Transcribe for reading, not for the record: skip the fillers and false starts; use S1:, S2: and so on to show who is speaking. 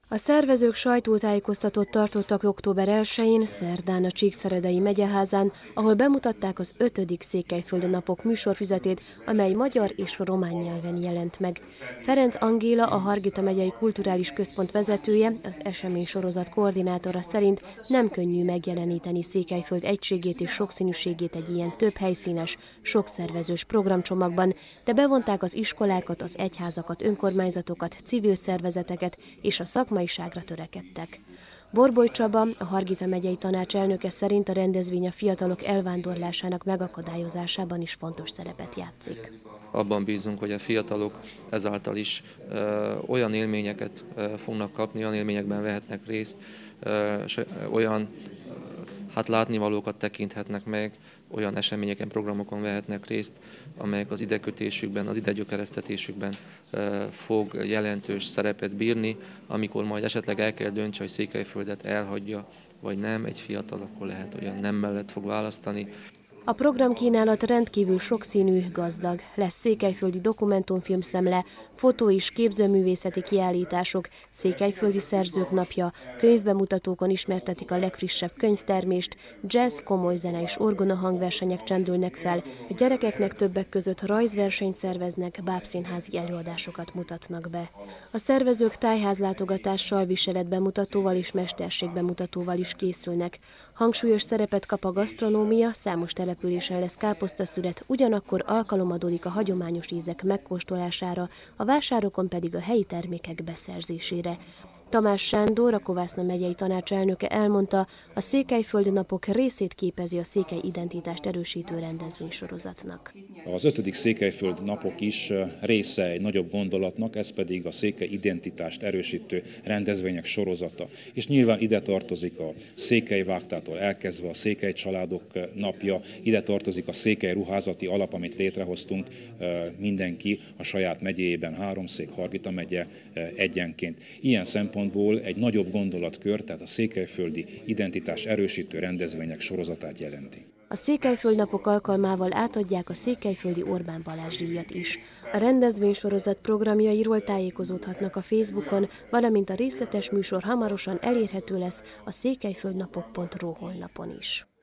S1: A szervezők sajtótájékoztatót tartottak október 1-én, szerdán a Csíkszeredai megyeházán, ahol bemutatták az 5. Székelyföldi napok műsorfüzetét, amely magyar és román nyelven jelent meg. Ferenc Angéla, a Hargita megyei kulturális központ vezetője, az eseménysorozat koordinátora szerint nem könnyű megjeleníteni Székelyföld egységét és sokszínűségét egy ilyen több helyszínes, sokszervezős programcsomagban, de bevonták az iskolákat, az egyházakat, önkormányzatokat, civil szervezeteket és a szakmaiságra törekedtek. Borboly Csaba, a Hargita megyei tanács elnöke szerint a rendezvény a fiatalok elvándorlásának megakadályozásában is fontos szerepet játszik.
S2: Abban bízunk, hogy a fiatalok ezáltal is olyan élményeket fognak kapni, olyan élményekben vehetnek részt, olyan látnivalókat tekinthetnek meg, olyan eseményeken, programokon vehetnek részt, amelyek az idekötésükben, az idegyökeresztetésükben fog jelentős szerepet bírni, amikor majd esetleg el kell döntse, hogy Székelyföldet elhagyja, vagy nem, egy fiatal akkor lehet, hogy nem mellett fog választani.
S1: A programkínálat rendkívül sokszínű, gazdag. Lesz székelyföldi dokumentumfilmszemle, fotó- és képzőművészeti kiállítások, székelyföldi szerzők napja, könyvbemutatókon ismertetik a legfrissebb könyvtermést, jazz, komoly zene és orgona hangversenyek csendülnek fel, a gyerekeknek többek között rajzversenyt szerveznek, bábszínházi előadásokat mutatnak be. A szervezők tájházlátogatással, viseletbemutatóval és mesterségbemutatóval is készülnek. Hangsúlyos szerepet kap a gasztronómia, számos településen lesz káposztaszület, ugyanakkor alkalom adódik a hagyományos ízek megkóstolására, a vásárokon pedig a helyi termékek beszerzésére. Tamás Sándor, a Kovászna megyei tanács elnöke elmondta, a Székelyföldi napok részét képezi a székely identitást erősítő rendezvénysorozatnak.
S3: Az 5. Székelyföldi napok is része egy nagyobb gondolatnak, ez pedig a székely identitást erősítő rendezvények sorozata. És nyilván ide tartozik a székelyvágtától elkezdve a székely családok napja, ide tartozik a székely ruházati alap, amit létrehoztunk, mindenki a saját megyéjében, Háromszék, Hargita megye egyenként. Ilyen szempontból egy nagyobb gondolatkör, tehát a székelyföldi identitás erősítő rendezvények sorozatát jelenti.
S1: A Székelyföld napok alkalmával átadják a Székelyföldi Orbán Balázs díjat is. A rendezvénysorozat programjairól tájékozódhatnak a Facebookon, valamint a részletes műsor hamarosan elérhető lesz a székelyföldnapok.ru honlapon is.